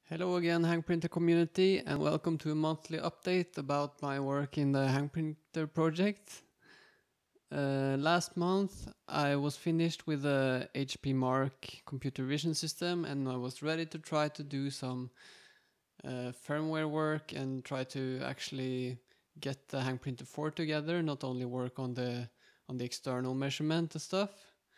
Hello again, Hangprinter community, and welcome to a monthly update about my work in the Hangprinter project. Last month I was finished with the HP Mark computer vision system, and I was ready to try to do some firmware work and try to actually get the Hangprinter 4 together, not only work on the external measurement and stuff.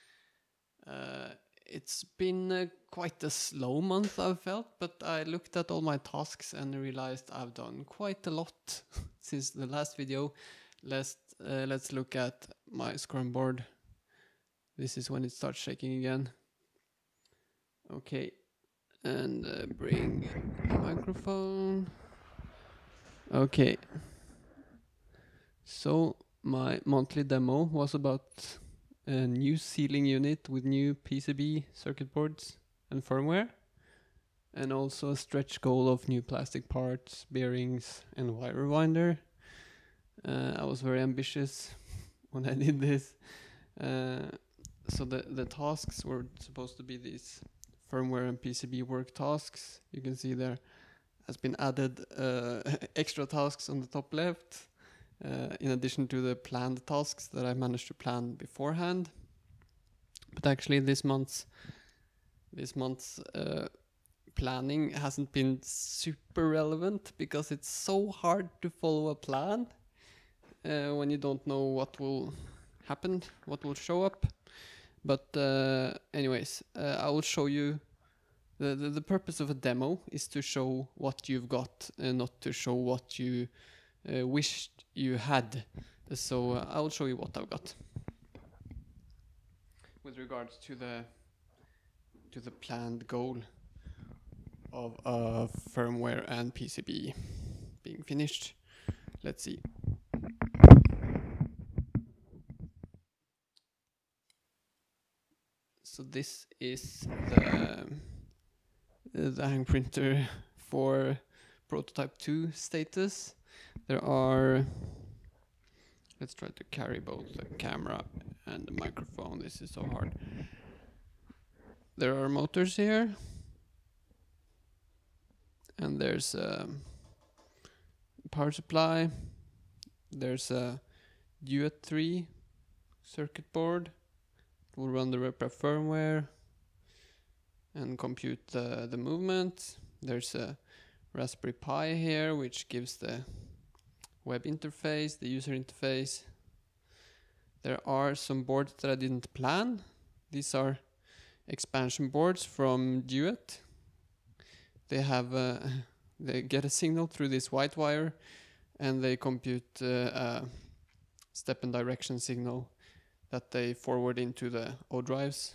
It's been quite a slow month, I've felt, but I looked at all my tasks and realized I've done quite a lot since the last video. Let's look at my Scrum board. This is when it starts shaking again. Okay, and bring the microphone. Okay, so my monthly demo was about a new sealing unit with new PCB circuit boards and firmware, and also a stretch goal of new plastic parts, bearings and wire winder. I was very ambitious when I did this. So the tasks were supposed to be these firmware and PCB work tasks. You can see there has been added extra tasks on the top left, in addition to the planned tasks that I managed to plan beforehand. But actually this month's planning hasn't been super relevant because it's so hard to follow a plan when you don't know what will happen, what will show up. But anyways, I will show you. The purpose of a demo is to show what you've got and not to show what you wished you had. So I will show you what I've got with regards to the planned goal of firmware and PCB being finished. Let's see. So this is the Hangprinter 4 prototype 2 status. There are, let's try to carry both the camera and the microphone. This is so hard. There are motors here, and there's a power supply. There's a Duet 3 circuit board. It will run the repair firmware and compute the movement. There's a Raspberry Pi here, which gives the web interface, the user interface. There are some boards that I didn't plan. These are expansion boards from Duet. They have they get a signal through this white wire, and they compute a step and direction signal that they forward into the O drives.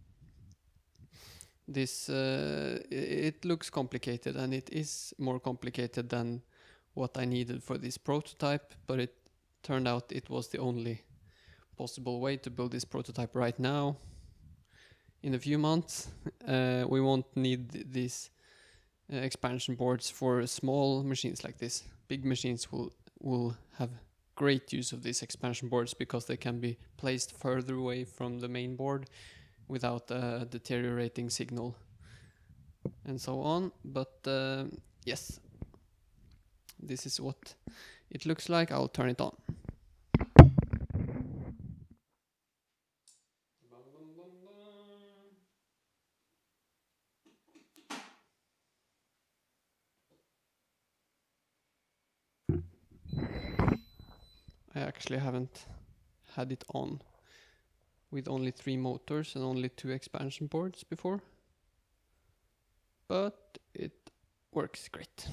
This it looks complicated, and it is more complicated than what I needed for this prototype, but it turned out it was the only possible way to build this prototype right now. In a few months we won't need these expansion boards for small machines like this. Big machines will have great use of these expansion boards because they can be placed further away from the main board without a deteriorating signal and so on. But yes, this is what it looks like. I'll turn it on. I actually haven't had it on with only 3 motors and only 2 expansion boards before, but it works great.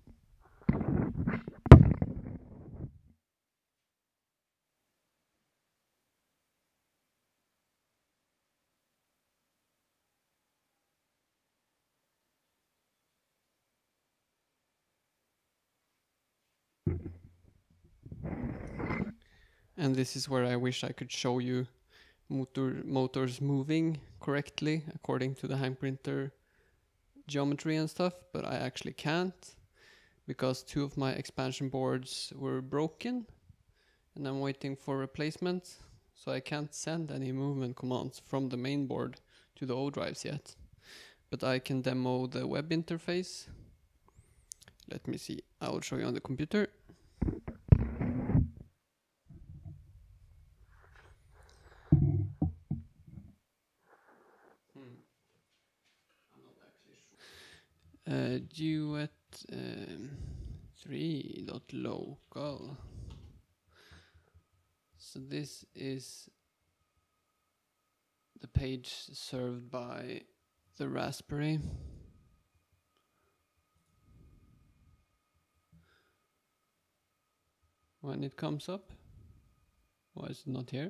And this is where I wish I could show you motors moving correctly according to the Hangprinter geometry and stuff, but I actually can't because 2 of my expansion boards were broken and I'm waiting for replacement, so I can't send any movement commands from the main board to the O drives yet. but I can demo the web interface. Let me see, I will show you on the computer. Duet 3.local. So this is the page served by the Raspberry. When it comes up, why is it not here?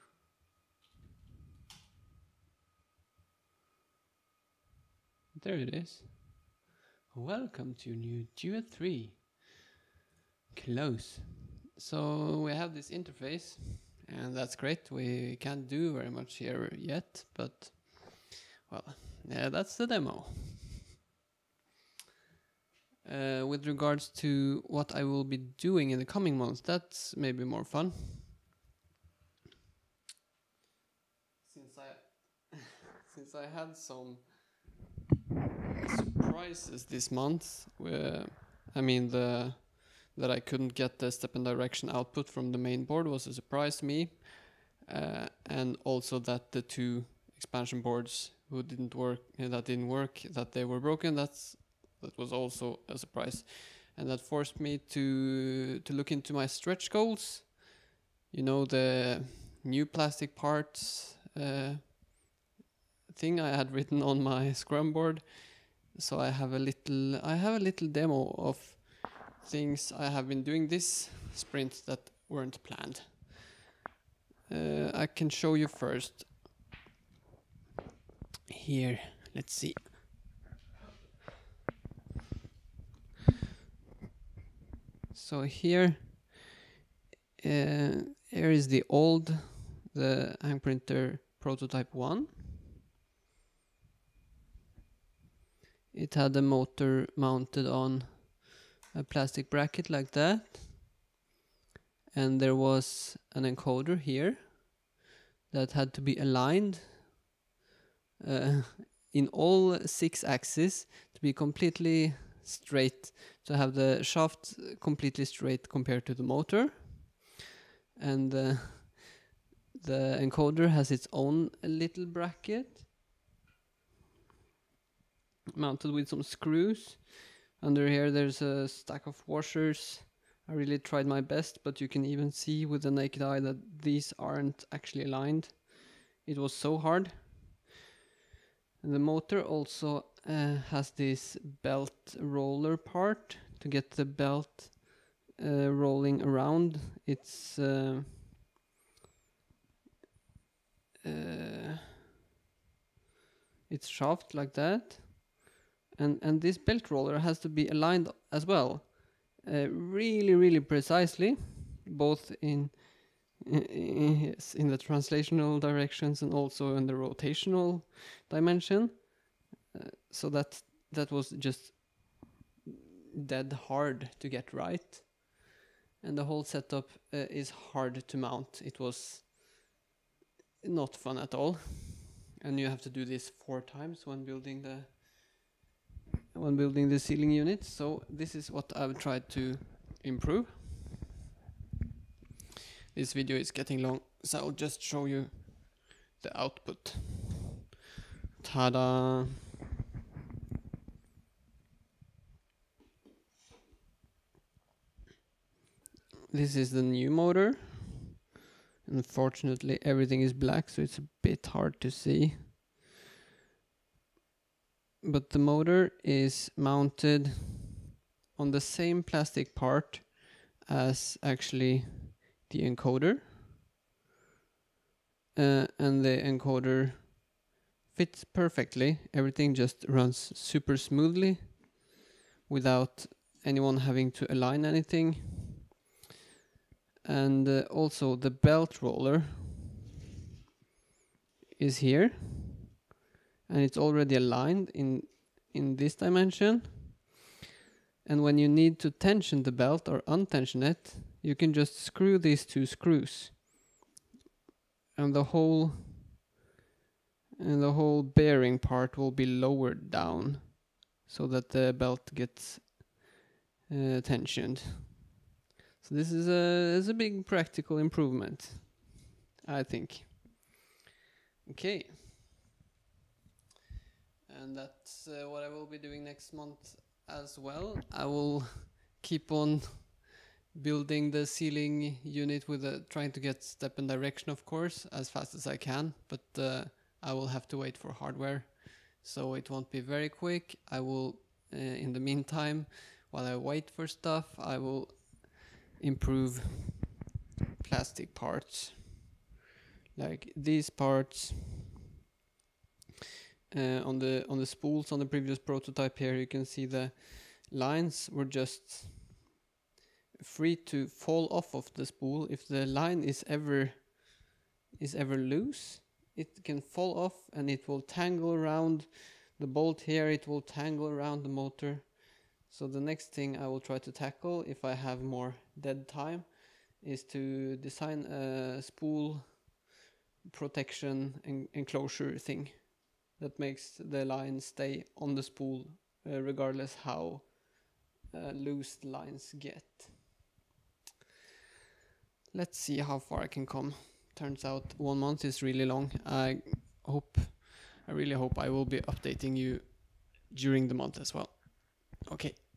There it is. Welcome to new Duet 3. Close. So we have this interface, and that's great. We can't do very much here yet, but well, yeah, that's the demo. With regards to what I will be doing in the coming months, that's maybe more fun. Since I had some surprises this month, I mean that I couldn't get the step and direction output from the main board was a surprise to me, and also that the two expansion boards that didn't work, that they were broken. That was also a surprise, and that forced me to look into my stretch goals. You know, the new plastic parts thing I had written on my Scrum board. So I have a little demo of things I have been doing this sprint that weren't planned. I can show you first. Here, let's see. So here is the Hangprinter prototype 1. It had a motor mounted on a plastic bracket like that, and there was an encoder here that had to be aligned in all 6 axes to be completely straight, to have the shaft completely straight compared to the motor. And the encoder has its own little bracket mounted with some screws. Under here there's a stack of washers. I really tried my best, but you can even see with the naked eye that these aren't actually aligned. It was so hard. And the motor also has this belt roller part to get the belt rolling around its shaft like that. And this belt roller has to be aligned as well, really precisely, both in the translational directions and also in the rotational dimension. So that was just dead hard to get right, and the whole setup is hard to mount. It was not fun at all, and you have to do this 4 times when building the ceiling unit. So this is what I've tried to improve. This video is getting long, so I'll just show you the output. Ta-da! This is the new motor. Unfortunately, everything is black, so it's a bit hard to see. But the motor is mounted on the same plastic part as actually the encoder. And the encoder fits perfectly. Everything just runs super smoothly without anyone having to align anything. And also the belt roller is here, and it's already aligned in this dimension. And when you need to tension the belt or untension it, you can just screw these 2 screws, and the whole and the whole bearing part will be lowered down so that the belt gets tensioned. So this is a big practical improvement, I think. Okay. And that's what I will be doing next month as well. I will keep on building the ceiling unit with trying to get step and direction, of course, as fast as I can, but I will have to wait for hardware, so it won't be very quick. I will, in the meantime, while I wait for stuff, I will improve plastic parts, like these parts. On the spools on the previous prototype here, you can see the lines were just free to fall off of the spool. If the line is ever loose, it can fall off and it will tangle around the bolt here, it will tangle around the motor. So the next thing I will try to tackle, if I have more dead time, is to design a spool protection enclosure thing that makes the line stay on the spool regardless how loose the lines get. Let's see how far I can come. Turns out 1 month is really long. I really hope I will be updating you during the month as well. Okay.